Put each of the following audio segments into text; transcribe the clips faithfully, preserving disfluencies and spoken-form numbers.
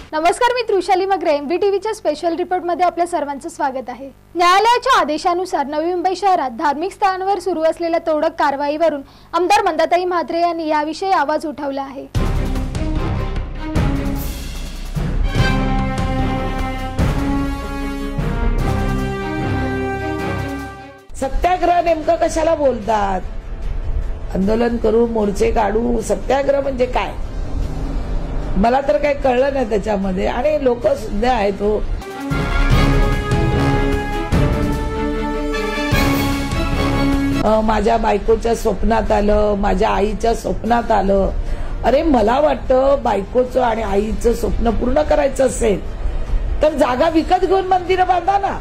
नमस्कार, मी त्रुशाली Magare एमव्हीटीव्हीच्या special report मध्ये आपल्या सर्वांचं स्वागत आहे। न्यायालयाच्या आदेशानुसार नवी मुंबई शहरात धार्मिक स्थळांवर सुरू असलेल्या तोडक कारवाईवरून आमदार मंदाताई म्हात्रे यांनी याविषयी आवाज उठवला आहे। सत्याग्रह नेमकं कशाला बोलतात? आंदोलन करू, मोर्चे काढू, सत्याग्रह म्हणजे काय? मला तर काही कळलं नाही त्याच्यामध्ये। आणि लोक सुद्धा आहेत तो माझ्या बायकोच्या स्वप्नात आलं, माझ्या आईच्या स्वप्नात आलं। अरे मला वाटतं बायकोचं आणि आईचं स्वप्न पूर्ण करायचं असेल तर जागा विकत घेऊन मंदिरं बांधा ना।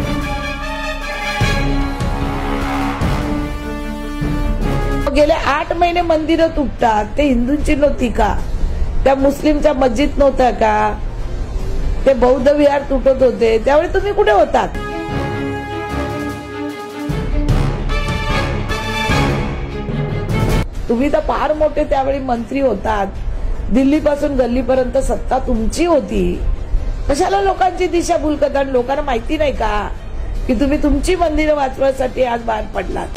गेले आठ महिने मंदिरं तुटतात, ते हिंदूंची नव्हती का? त्या मुस्लिमच्या मस्जिद नव्हत्या का? ते बौद्ध विहार तुटत होते, त्यावेळी तुम्ही कुठे होतात? तुम्ही तर फार मोठे त्यावेळी मंत्री होतात, दिल्ली पासून गल्लीपर्यंत सत्ता तुमची होती। कशाला लोकांची दिशाभूल करतात? लोकांना माहिती नाही का की तुम्ही तुमची मंदिरं वाचवण्यासाठी आज बाहेर पडलात?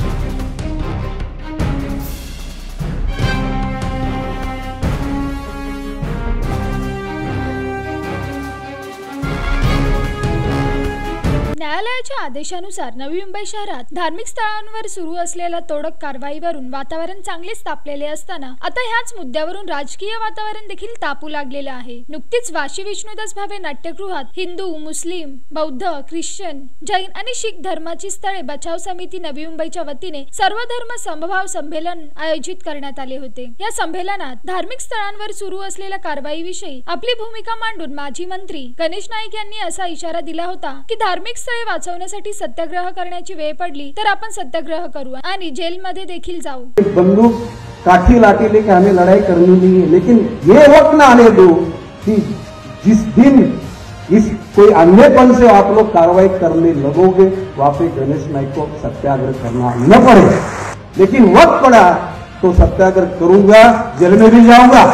न्यायालयाच्या आदेशानुसार नवी मुंबई शहरात धार्मिक स्थळांवर सुरू असलेल्या तोडक कारवाईवरून वातावरण चांगलेच तापलेले असताना आता ह्याच मुद्द्यावरून राजकीय वातावरण देखील तापू लागलेलं आहे। नुकतीच वाशी विष्णुदास भावे नाट्यगृहात हिंदू, मुस्लिम, बौद्ध, ख्रिश्चन, जैन आणि शीख धर्माची स्थळे बचाव समिती नवी मुंबईच्या वतीने सर्व धर्म समभाव संमेलन आयोजित करण्यात आले होते। या संमेलनात धार्मिक स्थळांवर सुरू असलेल्या कारवाईविषयी आपली भूमिका मांडून माजी मंत्री गणेश नाईक यांनी असा इशारा दिला होता की धार्मिक स्थळे वाचवण्यासाठी सत्याग्रह करण्याची वेळ पडली तर आपण सत्याग्रह करू आणि जेलमध्ये देखील जाऊ। बंदूक काठी लाठी लेके हमें लड़ाई करनी नहीं है, लेकिन ये वक्त ना आने दो कि जिस दिन इस कोई अन्यपन से आप लोग कार्रवाई करने लगोगे वहां पे गणेश नाईक को सत्याग्रह करना न पड़े। लेकिन वक्त पड़ा तो सत्याग्रह करूंगा, जेल में भी जाऊंगा।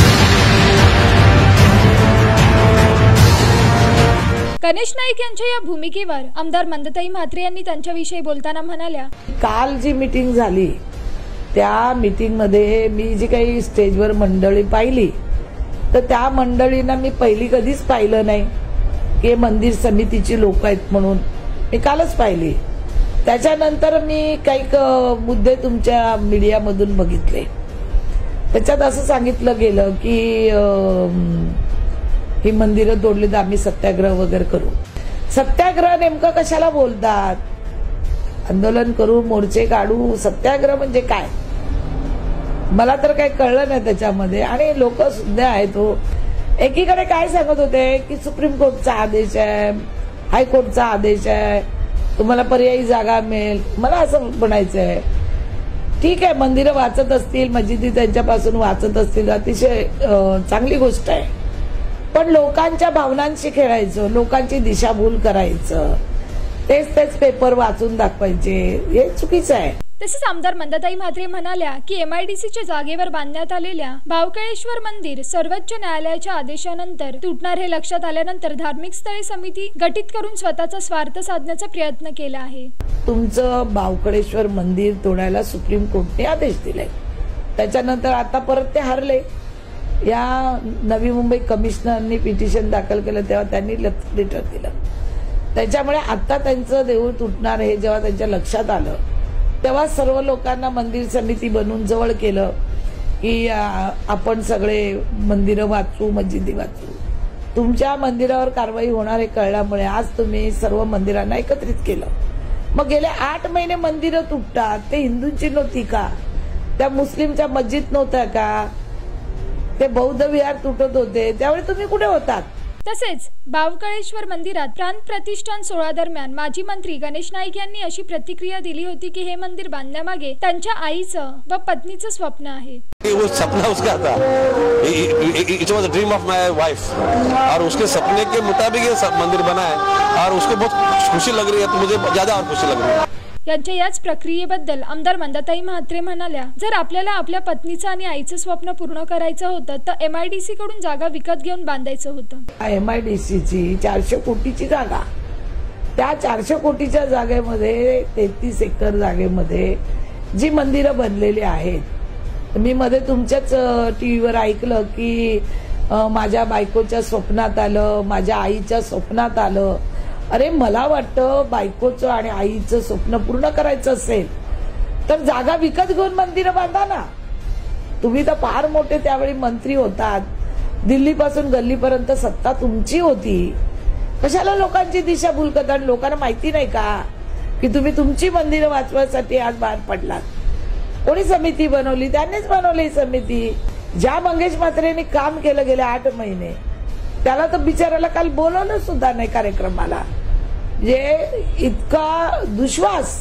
गणेश नाईक यांच्या या भूमिकेवर आमदार मंदाताई म्हात्रे यांनी त्यांच्याविषयी बोलताना म्हणाल्या, काल जी मीटिंग झाली त्या मीटिंग मध्ये मी जी काही स्टेजवर मंडळी पाहिली तर त्या मंडळींना मी पहिली कधीच पाहिलं नाही की मंदिर समितीची लोक आहेत म्हणून। मी कालच पाहिली। त्याच्यानंतर मी काही मुद्दे तुमच्या मीडियामधून बघितले, त्याच्यात असं सांगितलं गेलं की ही मंदिरं तोडली तर आम्ही सत्याग्रह वगैरे करू। सत्याग्रह नेमकं कशाला बोलतात? आंदोलन करू, मोर्चे काढू, सत्याग्रह म्हणजे काय? मला तर काही कळलं नाही त्याच्यामध्ये। आणि लोक सुद्धा आहेत तो एकीकडे काय सांगत होते की सुप्रीम कोर्टचा आदेश आहे, हायकोर्टचा आदेश आहे, तुम्हाला पर्यायी जागा मिळेल। मला असं म्हणायचंय, ठीक आहे, मंदिरं वाचत असतील, मस्जिदी त्यांच्यापासून वाचत असतील, अतिशय चांगली गोष्ट आहे, पण लोकांच्या भावनांशी खेळायचं, लोकांची दिशाभूल करायचं, तेच तेच पेपर वाचून दाखवायचे, हे चुकीचं आहे। तसेच आमदार मंदाताई म्हात्रे म्हणाल्या की एमआयडीसीच्या जागेवर बांधण्यात आलेल्या भावकळेश्वर मंदिर सर्वोच्च न्यायालयाच्या आदेशानंतर तुटणार हे लक्षात आल्यानंतर धार्मिक स्थळे समिती गठीत करून स्वतःचा स्वार्थ साधण्याचा प्रयत्न केला आहे। तुमचं भावकळेश्वर मंदिर तोडायला सुप्रीम कोर्टने आदेश दिले, त्याच्यानंतर आता परत ते हरले। या नवी मुंबई कमिशनरनी पिटिशन दाखल केलं तेव्हा त्यांनी लेटर दिलं, त्याच्यामुळे आता त्यांचं देऊळ तुटणार हे जेव्हा त्यांच्या लक्षात आलं तेव्हा सर्व लोकांना मंदिर समिती बनवून जवळ केलं की आपण सगळे मंदिरं वाचू, मस्जिदी वाचू। तुमच्या मंदिरावर कारवाई होणार हे कळल्यामुळे आज तुम्ही सर्व मंदिरांना एकत्रित केलं। मग गेले आठ महिने मंदिरं तुटतात, ते हिंदूंची नव्हती का? त्या मुस्लिमच्या मस्जिद नव्हत्या का? ते बौद्ध विहार तुटत होते, त्यावेळी तुम्ही कुठे होतात? तसेच भावकळेश्वर मंदिरात प्राण प्रतिष्ठान सोहळा दरम्यान माजी मंत्री गणेश नाईक यांनी अशी प्रतिक्रिया दिली होती की हे मंदिर बांधण्यामागे त्यांच्या आईचं व पत्नीचं स्वप्न आहे। वो सपना उसका था, it was a dream of my wife, और उसके सपने के मुताबिक ये मंदिर बना है और उसको बहुत खुशी लग रही है, तो मुझे ज्यादा और खुशी लग रही है। यांच्या याच प्रक्रियेबद्दल आमदार मंदाताई म्हात्रे म्हणाल्या, जर आपल्याला आपल्या पत्नीचं आणि आईचं स्वप्न पूर्ण करायचं होतं तर एमआयडीसी कडून जागा विकत घेऊन बांधायचं होतं. एमआयडीसी ची चारशे कोटीची जागा, त्या चारशे कोटीच्या जागेमध्ये तेहतीस एकर जागेमध्ये जी मंदिरं बनलेली आहेत, मी मध्ये तुमच्याच टीव्हीवर ऐकलं की माझ्या बायकोच्या स्वप्नात आलं, माझ्या आईच्या स्वप्नात आलं. अरे मला वाटतं बायकोचं आणि आईचं स्वप्न पूर्ण करायचं असेल तर जागा विकत घेऊन मंदिरं बांधा ना. तुम्ही तर फार मोठे त्यावेळी मंत्री होतात, दिल्लीपासून गल्लीपर्यंत सत्ता तुमची होती. कशाला लोकांची दिशाभूल करता? लोकांना माहिती नाही का की तुम्ही तुमची मंदिरं वाचवायसाठी आज बाहेर पडलात? कोणी समिती बनवली? त्यांनीच बनवली समिती. ज्या मंगेश म्हात्रेंनी काम केलं गेले आठ महिने, त्याला तर बिचाराला काल बोलवलं सुद्धा नाही कार्यक्रमाला. जे इतका दुश्वास.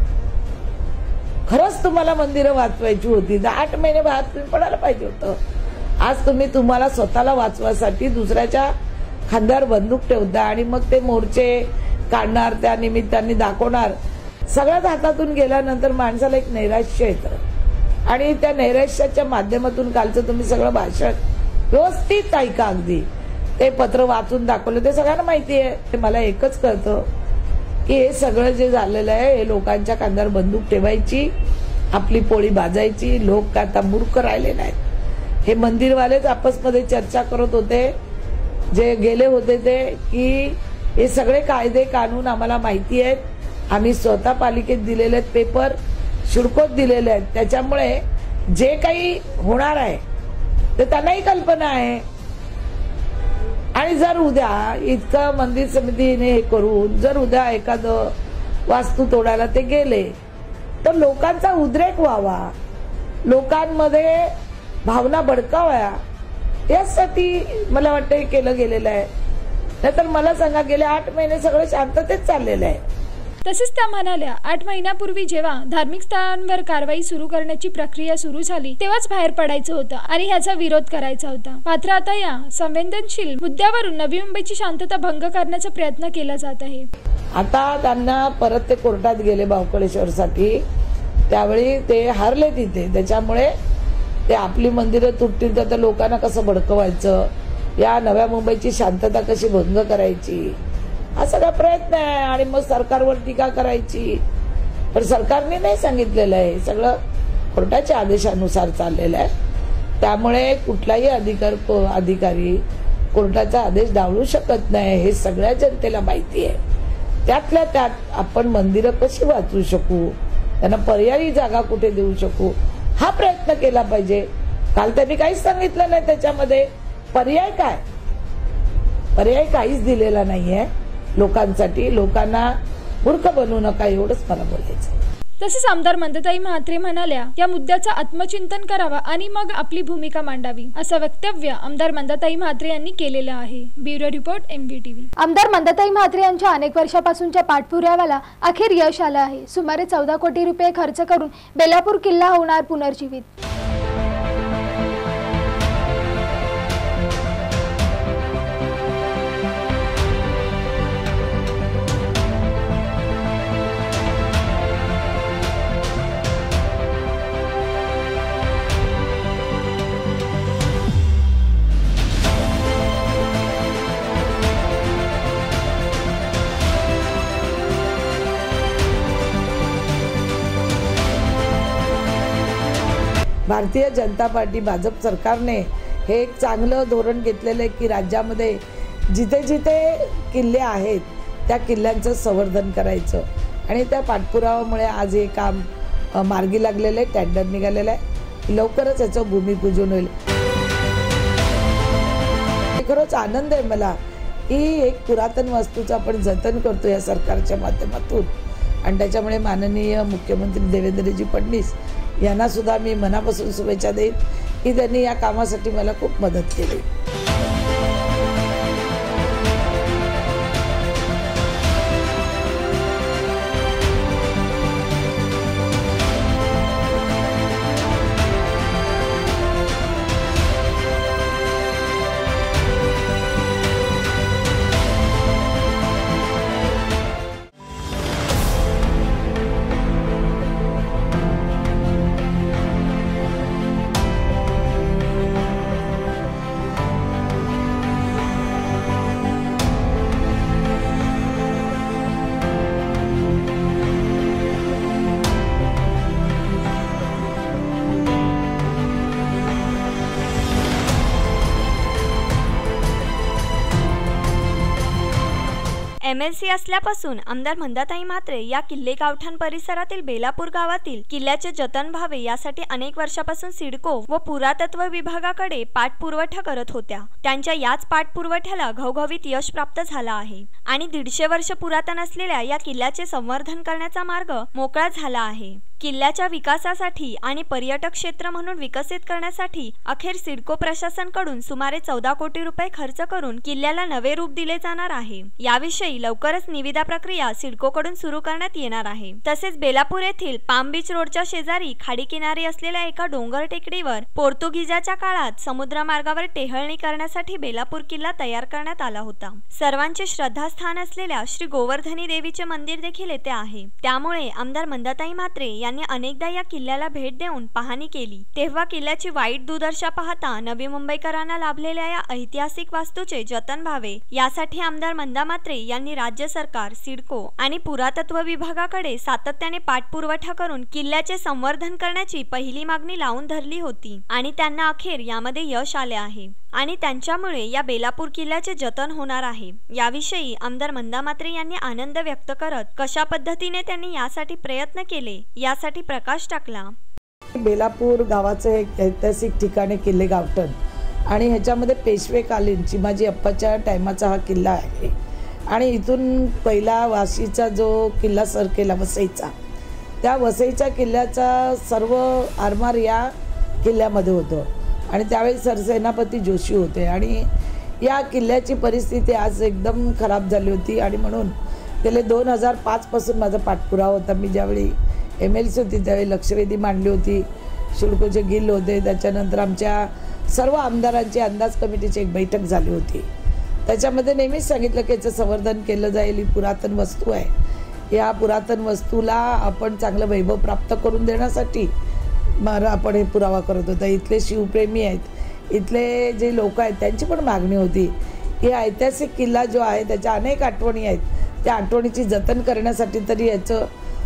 खरंच तुम्हाला मंदिरं वाचवायची होती तर आठ महिने बाहेर तुम्ही पडायला पाहिजे होतं. आज तुम्ही तुम्हाला स्वतःला वाचवासाठी दुसऱ्याच्या खांद्यावर बंदूक ठेवता आणि मग ते मोर्चे काढणार, त्या निमित्ताने दाखवणार. सगळ्यात हातातून गेल्यानंतर माणसाला एक नैराश्य येतं आणि त्या नैराश्याच्या माध्यमातून कालचं तुम्ही सगळं भाषण व्यवस्थित ऐका. अगदी ते पत्र वाचून दाखवलं ते सगळ्यांना माहिती आहे. मला एकच कळतं की हे सगळं जे झालेलं आहे हे लोकांच्या खांद्यावर बंदूक ठेवायची, आपली पोळी भाजायची. लोक का आता मूर्ख राहिले नाहीत. हे मंदिरवालेच आपसमध्ये चर्चा करत होते, जे गेले होते ते, की हे सगळे कायदे कानून आम्हाला माहिती आहेत, आम्ही स्वतः पालिकेत दिलेले आहेत, पेपर शुल्कोत दिलेले आहेत, त्याच्यामुळे जे काही होणार आहे ते त्यांनाही कल्पना आहे. आणि जर उद्या इतकं मंदिर समितीने हे करून जर उद्या एखादं वास्तू तोडायला ते गेले तर लोकांचा उद्रेक व्हावा, लोकांमध्ये भावना भडकाव्या, यासाठी मला वाटतं हे केलं गेलेलं आहे. नाहीतर मला सांगा, गेले आठ महिने सगळं शांततेत चाललेलं आहे. तसेच त्या म्हणाल्या, आठ महिन्यापूर्वी जेव्हा धार्मिक स्थळांवर कारवाई सुरू करण्याची प्रक्रिया सुरू झाली तेव्हाच बाहेर पडायचं होतं आणि ह्याचा विरोध करायचा होता. मात्र आता या संवेदनशील मुद्द्यावरून नवी मुंबईची शांतता भंग करण्याचा प्रयत्न केला जात आहे. आता त्यांना परत ते कोर्टात गेले बावकळेश्वरसाठी, त्यावेळी ते हारले तिथे. त्याच्यामुळे ते आपली मंदिरं तुटतील तर लोकांना कसं भडकवायचं, या नव्या मुंबईची शांतता कशी भंग करायची, हा सगळा प्रयत्न आहे. आणि मग सरकारवर टीका करायची. पण सरकारने नाही सांगितलेलं आहे, सगळं कोर्टाच्या आदेशानुसार चाललेलं आहे. त्यामुळे कुठलाही अधिकार अधिकारी कोर्टाचा आदेश डावलू शकत नाही, हे सगळ्या जनतेला माहिती आहे. त्यातल्या त्यात आपण मंदिरं कशी वाचवू शकू, त्यांना पर्यायी जागा कुठे देऊ शकू, हा प्रयत्न केला पाहिजे. काल त्यांनी काहीच सांगितलं नाही त्याच्यामध्ये. पर्याय काय? पर्याय काहीच दिलेला नाहीये लोकांसाठी. लोकांना मूर्ख बनवू नका, एवढंच मला बोलायचं. तसेच आमदार मंदाताई म्हात्रे म्हणाल्या, या मुद्द्याचं आत्मचिंतन करावं आणि मग आपली भूमिका मांडावी, असं वक्तव्य आमदार मंदाताई म्हात्रे यांनी केलेलं आहे. Bureau report MVTV. आमदार मंदाताई म्हात्रे यांच्या अनेक वर्षापासूनच्या पाठपुराव्याला अखेर यश आलं आहे. सुमारे चौदा कोटी रुपये खर्च करून बेलापूर किल्ला होणार पुनर्जीवित. भारतीय जनता पार्टी भाजप सरकारने हे एक चांगलं धोरण घेतलेलं आहे की राज्यामध्ये जिथे जिथे किल्ले आहेत त्या किल्ल्यांचं संवर्धन करायचं. आणि त्या पाठपुराव्यामुळे आज हे काम मार्गी लागलेलं आहे, टेंडर निघालेलं आहे. लवकरच याचं भूमिपूजन होईल. खरंच आनंद आहे मला की एक पुरातन वास्तूचं आपण जतन करतो या सरकारच्या माध्यमातून. आणि त्याच्यामुळे माननीय मुख्यमंत्री देवेंद्रजी फडणवीस यांना सुद्धा मी मनापासून शुभेच्छा देईन की त्यांनी या कामासाठी मला खूप मदत केली. एम एल सी असल्यापासून आमदार मंदाताई म्हात्रे या किल्ले गावठाण परिसरातील बेलापूर गावातील किल्ल्याचे जतन व्हावे यासाठी अनेक वर्षापासून सिडको व पुरातत्व विभागाकडे पाठपुरावा करत होत्या। त्यांच्या याच पाठपुराव्याला घवघवीत यश प्राप्त झाला आहे आणि दीडशे वर्ष पुरातन असलेल्या या किल्ल्याचे संवर्धन करण्याचा मार्ग मोकळा झाला आहे। किल्ल्याच्या विकासासाठी आणि पर्यटक क्षेत्र म्हणून विकसित करण्यासाठी अखेर सिडको प्रशासनाकडून सुमारे चौदा कोटी रुपये खर्च करून किल्ल्याला नवे रूप दिले जाणार आहे। याविषयी लवकरच निविदा प्रक्रिया सिडकोकडून सुरू करण्यात येणार आहे। तसेच बेलापूर येथील पाम बीच रोडच्या शेजारी खाडी किनारी असलेल्या एका डोंगर टेकडीवर पोर्तुगीजाच्या काळात समुद्र मार्गावर टेहळणी करण्यासाठी बेलापूर किल्ला तयार करण्यात आला होता। सर्वांचे श्रद्धास्थान असलेल्या श्री गोवर्धनी देवीचे मंदिर देखील येथे आहे। त्यामुळे आमदार मंदाताई म्हात्रे यांनी अनेकदा या किल्ल्याला भेट देऊन पाहणी केली, तेव्हा किल्ल्याची वाईट दुर्दशा पाहता नवी मुंबईकरांना लाभलेल्या या ऐतिहासिक वास्तूचे जतन व्हावे यासाठी आमदार मंदा म्हात्रे यांनी राज्य सरकार, सिडको आणि पुरातत्व विभागाकडे सातत्याने पाठपुरावा करून किल्ल्याचे संवर्धन करण्याची पहिली मागणी लावून धरली होती आणि त्यांना अखेर यामध्ये यश आले आहे आणि त्यांच्यामुळे या बेलापूर किल्ल्याचे जतन होणार आहे। याविषयी आमदार मंदा म्हात्रे यांनी आनंद व्यक्त करत कशा पद्धतीने त्यांनी यासाठी प्रयत्न केले यासाठी प्रकाश टाकला। बेलापूर गावाचे एक ऐतिहासिक ठिकाणे किल्ले गावठण आणि ह्याच्यामध्ये पेशवेकालीन चिमाजी अप्पाच्या टायमाचा हा किल्ला आहे आणि इथून पहिला वाशीचा जो किल्ला सर केला वसईचा, त्या वसईच्या किल्ल्याचा सर्व आरमार या किल्ल्यामध्ये होतं आणि त्यावेळी सरसेनापती जोशी होते आणि या किल्ल्याची परिस्थिती आज एकदम खराब झाली होती आणि म्हणून गेले दोन हजार पाचपासून माझा पाठपुरावा होता। मी ज्यावेळी एम एल सी होती त्यावेळी लक्षवेधी मांडली होती, शिडकोचे गिल होते, त्याच्यानंतर आमच्या सर्व आमदारांची अंदाज कमिटीची एक बैठक झाली होती। त्याच्यामध्ये नेहमीच सांगितलं की याचं संवर्धन केलं जाईल। ही पुरातन वस्तू आहे, या पुरातन वस्तूला आपण चांगलं वैभव प्राप्त करून देण्यासाठी मग आपण हे पुरावा करत होता। इथले शिवप्रेमी आहेत, इथले जे लोक आहेत त्यांची पण मागणी होती की ऐतिहासिक किल्ला जो आहे त्याच्या अनेक आठवणी आहेत, त्या आठवणीची जतन करण्यासाठी तरी याचं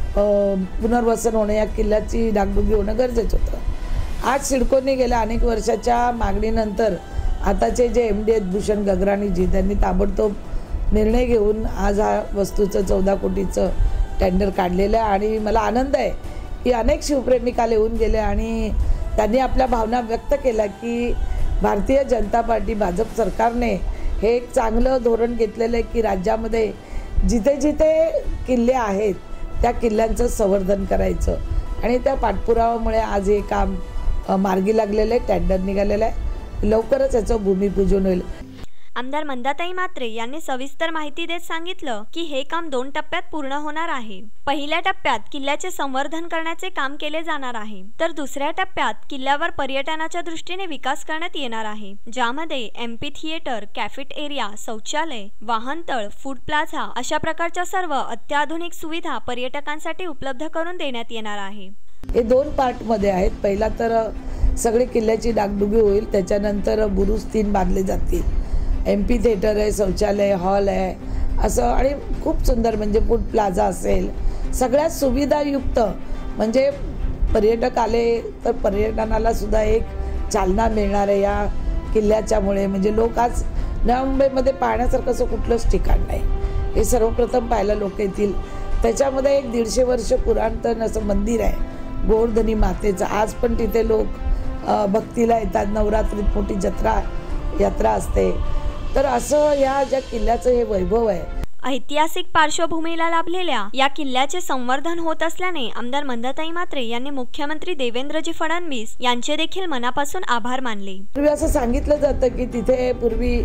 पुनर्वसन होणं, या किल्ल्याची डागडुगी होणं गरजेचं होतं। आज सिडकोने गेल्या अनेक वर्षाच्या मागणीनंतर आताचे जे एम डी आहेत भूषण गगराणीजी, त्यांनी ताबडतोब निर्णय घेऊन आज हा वस्तूचं चौदा कोटीचं टेंडर काढलेलं आहे आणि मला आनंद आहे की अनेक शिवप्रेमी काल येऊन गेले आणि त्यांनी आपल्या भावना व्यक्त केल्या की भारतीय जनता पार्टी भाजप सरकारने हे एक चांगलं धोरण घेतलेलं आहे की राज्यामध्ये जिथे जिथे किल्ले आहेत त्या किल्ल्यांचं संवर्धन करायचं आणि त्या पाठपुराव्यामुळे आज हे काम मार्गी लागलेलं आहे, टेंडर निघालेलं आहे, लवकरच याचं भूमिपूजन होईल। आमदार मंदाताई म्हात्रे यांनी सविस्तर माहिती देत सांगितलं की हे काम दोन टप्प्यात पूर्ण होणार आहे। पहिल्या टप्प्यात किल्ल्याचे संवर्धन करण्याचे काम केले जाणार आहे, तर दुसऱ्या टप्प्यात किल्ल्यावर पर्यटनाच्या दृष्टीने विकास करण्यात येणार आहे, ज्यामध्ये एमपी थिएटर, कॅफेट एरिया, शौचालय, वाहनतळ, फूड प्लाझा अशा प्रकारच्या सर्व अत्याधुनिक सुविधा पर्यटकांसाठी उपलब्ध करून देण्यात येणार आहे। हे दोन पार्टमध्ये आहेत। पहिला तर सगळे किल्ल्याची डागडुगी होईल, त्याच्यानंतर बुरुज तीन बांधले जातील, एम पी थिएटर आहे, शौचालय, हॉल आहे, असं आणि खूप सुंदर म्हणजे फूड प्लाझा असेल, सगळ्यात सुविधायुक्त म्हणजे पर्यटक आले तर पर्यटनाला सुद्धा एक चालना मिळणार आहे या किल्ल्याच्यामुळे। म्हणजे लोक आज नवी मुंबईमध्ये पाहण्यासारखं असं कुठलंच ठिकाण नाही, हे सर्वप्रथम पाहायला लोक येतील। त्याच्यामध्ये एक दीडशे वर्ष पुरातन असं मंदिर आहे गोवर्धनी मातेचं, आज पण तिथे लोक भक्तीला येतात, नवरात्रीत मोठी जत्रा यात्रा असते। तर असं या ज्या किल्ल्याचं हे वैभव आहे, ऐतिहासिक पार्श्वभूमीला लाभलेल्या या किल्ल्याचे संवर्धन होत असल्याने आमदार मंदाताई म्हात्रे यांनी मुख्यमंत्री देवेंद्रजी फडणवीस यांचे देखील मनापासून आभार मानले। पूर्वी असं सांगितलं जातं की तिथे पूर्वी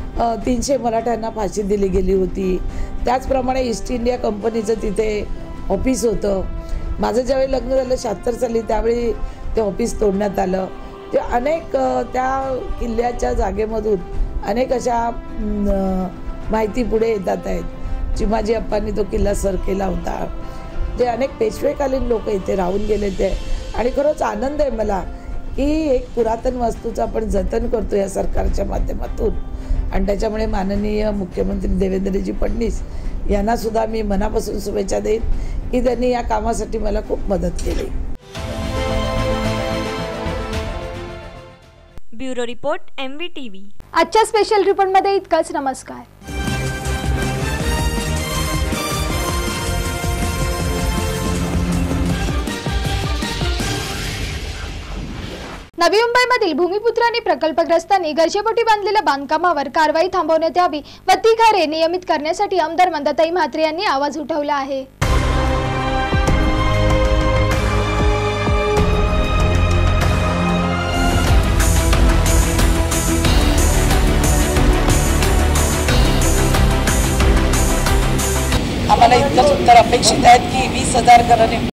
तीनशे मराठ्यांना फाशी दिली गेली होती, त्याचप्रमाणे ईस्ट इंडिया कंपनीचं तिथे ऑफिस होतं। माझं ज्यावेळी लग्न झालं शहात्तर साली त्यावेळी ते ऑफिस तोडण्यात आलं। ते अनेक त्या किल्ल्याच्या जागेमधून अनेक अशा माहिती पुढे येतात आहेत। चिमाजी अप्पांनी तो किल्ला सर केला होता, जे अनेक पेशवेकालीन लोक इथे राहून गेले ते आणि खरंच आनंद आहे मला की एक पुरातन वस्तूचं आपण जतन करतो या सरकारच्या माध्यमातून आणि त्याच्यामुळे माननीय मुख्यमंत्री देवेंद्रजी फडणवीस यांना सुद्धा मी मनापासून शुभेच्छा देईन की त्यांनी या कामासाठी मला खूप मदत केली। Bureau report M V T V. आजच्या स्पेशल रिपोर्टमध्ये इतकंच। नमस्कार। नवी मुंबईमधील भूमिपुत्र आणि प्रकल्पग्रस्तांनी गरजेपोटी बांधलेल्या बांधकामावर कारवाई थांबवण्यात यावी व ती घरे नियमित करण्यासाठी आमदार मंदाताई म्हात्रे यांनी आवाज उठवला आहे। आम्हाला इतकंच उत्तर अपेक्षित आहेत की वीस हजार घरांनी